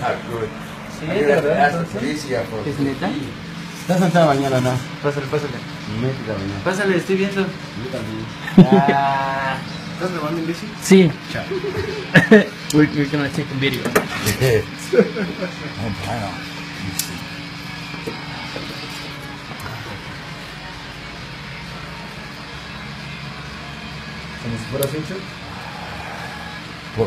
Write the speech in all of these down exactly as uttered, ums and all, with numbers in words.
not good. Sí, I'm de gonna have to verdad, ask the entonces. policia for ¿Es neta? ¿Estás sentado mañana o no? Pásale, pásale. Métete mañana. Pásale, estoy viendo. Yo también. Ah. ¿Estás grabando en bici? Sí. Chao. we're, we're gonna take a video. Oh, wow. Como si fueras hecho. Por.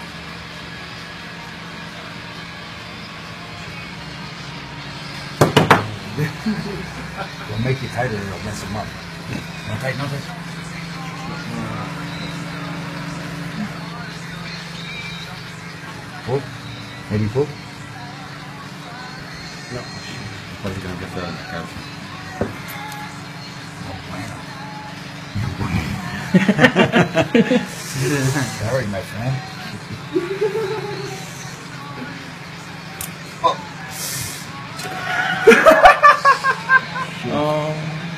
We'll make you tighter, it'll mess them up. No tight, no tight. Pull. Maybe pull. No. Parece que no te está en la cabeza. Sorry, my friend. Oh.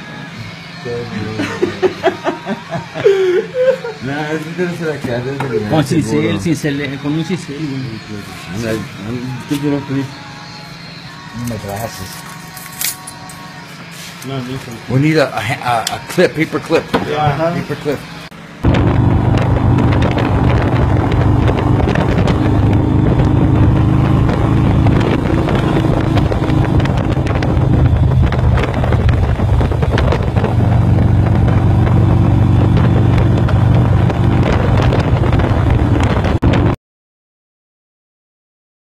No, es que se la queda desde el Con cincel, cincel, con un cincel, güey. Anda, ¿qué quiero pedir? My glasses. No, no. We need a, a, a clip, paper clip. Yeah. Paper clip.